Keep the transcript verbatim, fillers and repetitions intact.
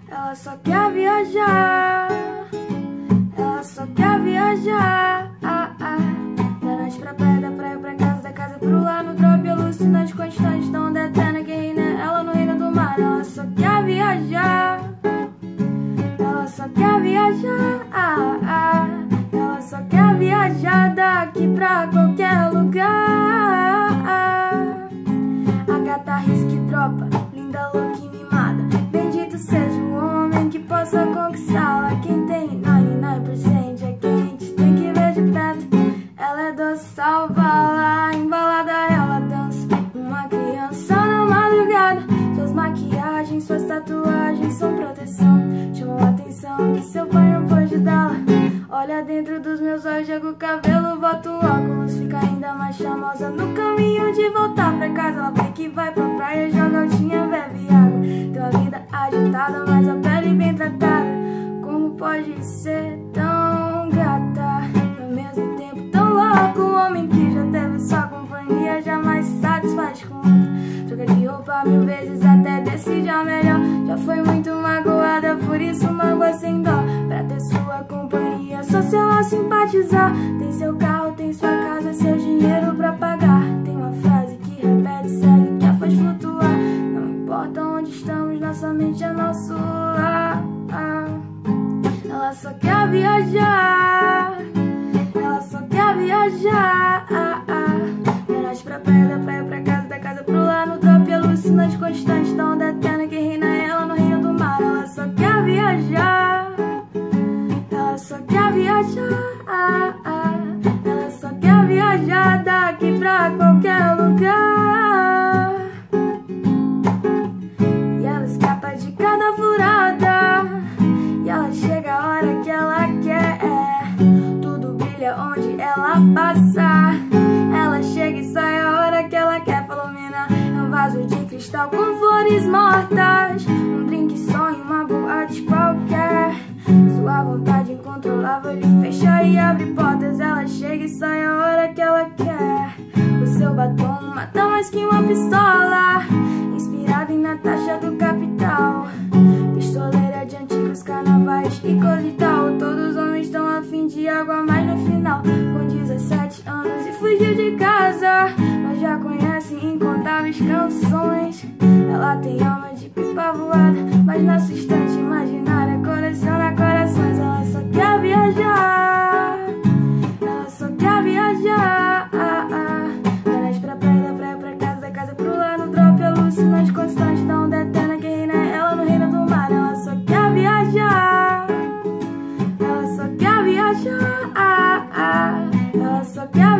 Ela só quer viajar, ela só quer viajar. ah, ah. Da noite pra praia, da praia pra casa, da casa pro lar, no drop alucinante, constante, da onda eterna, guerreira, ela no reino do mar. Ela só quer viajar, ela só quer viajar. ah, ah. Ela só quer viajar daqui pra qualquer lugar. A gata risca e dropa, linda, louca e mimada. Bendito seja o homem que possa conquistá-la. Quem tem noventa e nove por cento é quente, tem que ver de perto. Ela é doce, salva-la, embalada ela dança. Uma criança na madrugada. Suas maquiagens, suas tatuagens são proteção. Chamou a atenção que seu pai não pôde dá-la. Olha dentro dos meus olhos, joga o cabelo, bota o óculos, fica ainda mais charmosa. No caminho de voltar pra casa, ela vê que vai pra praia, joga altinha, bebe água. Tem uma vida agitada, mas a pele bem tratada. Como pode ser tão gata, ao mesmo tempo tão louco? O homem que já teve sua companhia jamais se satisfaz com outra. Troca de roupa mil vezes até decide a melhor. Já foi muito magoada, por isso mágoa sem dó. Pra ter sua companhia, só se ela simpatizar. Tem seu carro, tem sua casa, seu dinheiro pra pagar. Tem uma frase que repete, segue, que a faz flutuar. Não importa onde estamos, nossa mente é nosso lar. Ela só quer viajar, ela só quer viajar. Da noite pra praia, da praia pra casa, da casa pro lar, no drop alucinante, constante, da onda eterna que reina ela no reino do mar. Ela só quer viajar, ela só quer viajar. Ela só quer viajar daqui pra qualquer lugar. E ela escapa de cada furada, e ela chega a hora que ela quer. Tudo brilha onde ela passa. Ela chega e sai a hora que ela quer. Falou, mina, é um vaso de cristal com flores mortas, um drink só em uma boate qualquer. Sua vontade incontrolável lhe fecha e abre portas. Ela chega e sai a hora que ela quer. O seu batom mata mais que uma pistola, inspirada em Natasha do Capital. Pistoleira de antigos carnavais e coisa e tal. Todos os homens estão a fim de algo a mais no final. Com dezessete anos e fugiu de casa, mas já conhece incontáveis canções. Ela tem alma de pipa voada, mas na sua estante imaginária coleciona corações. Ela só quer viajar, ela só quer viajar. Da noite pra praia, da praia pra casa, da casa pro lar, no drop alucinante, constante, da onda eterna que reina ela no reino do mar. Ela só quer viajar, ela só quer viajar. Ela só quer